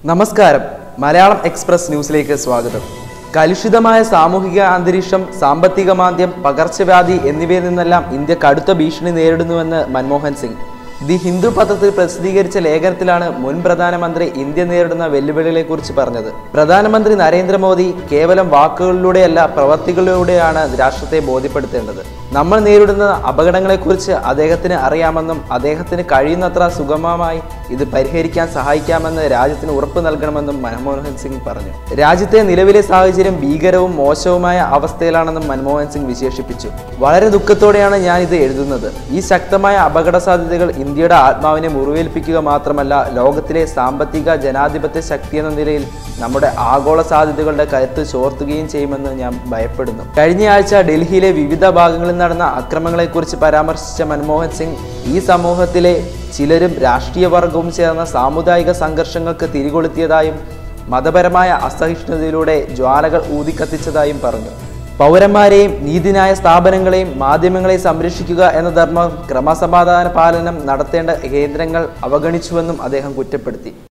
നമസ്കാരം. മലയാളം എക്സ്പ്രസ് ന്യൂസിലേക്ക് സ്വാഗതം. കലുഷിതമായ സാമൂഹിക അന്തരീക്ഷം, സാമ്പത്തിക മാന്ദ്യം, പകർച്ചവ്യാധി എന്നിവയിൽ നിന്നെല്ലാം ഇന്ത്യ കടുത്ത ഭീഷണി നേരിടുന്നുവെന്ന് മൻമോഹൻ സിംഗ് ദി ഹിന്ദു പത്രത്തിൽ പ്രസിദ്ധീകരിച്ച ലേഖനത്തിലാണ് മുൻ പ്രധാനമന്ത്രി ഇന്ത്യ നേരിടുന്ന വെല്ലുവിളികളെക്കുറിച്ച് പറഞ്ഞത്. പ്രധാനമന്ത്രി നരേന്ദ്രമോദി കേവലം വാക്കുകളിലൂടെയല്ല പ്രവർത്തികളിലൂടെയാണ് രാഷ്ട്രത്തെ ബോധ്യപ്പെടുത്തേണ്ടത്. നമ്മൾ നേരിടുന്ന അപകടങ്ങളെക്കുറിച്ച് അദ്ദേഹത്തിന് അറിയാമെന്നും അദ്ദേഹത്തിന് കഴിയുന്നത്ര സുഗമമായി ഇത് പരിഹരിക്കാൻ സഹായിക്കാമെന്ന് രാജ്യത്തിന് ഉറപ്പ് നൽകണമെന്നും മൻമോഹൻ സിംഗ് പറഞ്ഞു. രാജ്യത്തെ നിലവിലെ സാഹചര്യം ഭീകരവും മോശവുമായ അവസ്ഥയിലാണെന്നും മൻമോഹൻ സിംഗ് വിശേഷിപ്പിച്ചു. വളരെ ദുഃഖത്തോടെയാണ് ഞാൻ ഇത് എഴുതുന്നത്. ഈ ശക്തമായ അപകട സാധ്യതകൾ ഇന്ത്യയുടെ ആത്മാവിനെ മുറിവേൽപ്പിക്കുക മാത്രമല്ല, ലോകത്തിലെ സാമ്പത്തിക ജനാധിപത്യ ശക്തി എന്ന നിലയിൽ നമ്മുടെ ആഗോള സാധ്യതകളുടെ കരുത്ത് ചോർത്തുകയും ചെയ്യുമെന്ന് ഞാൻ ഭയപ്പെടുന്നു. കഴിഞ്ഞയാഴ്ച ഡൽഹിയിലെ വിവിധ ഭാഗങ്ങളിൽ നടന്ന അക്രമങ്ങളെക്കുറിച്ച് പരാമർശിച്ച മൻമോഹൻ സിംഗ് ഈ സമൂഹത്തിലെ ചിലരും രാഷ്ട്രീയ വർഗവും ചേർന്ന സാമുദായിക സംഘർഷങ്ങൾക്ക് തിരികൊളുത്തിയതായും മതപരമായ അസഹിഷ്ണുതയിലൂടെ ജ്വാലകൾ ഊതിക്കത്തിച്ചതായും പറഞ്ഞു. പൗരന്മാരെയും നീതിന്യായ സ്ഥാപനങ്ങളെയും മാധ്യമങ്ങളെയും സംരക്ഷിക്കുക എന്ന ധർമ്മം ക്രമസമാധാന പാലനം നടത്തേണ്ട കേന്ദ്രങ്ങൾ അവഗണിച്ചുവെന്നും അദ്ദേഹം കുറ്റപ്പെടുത്തി.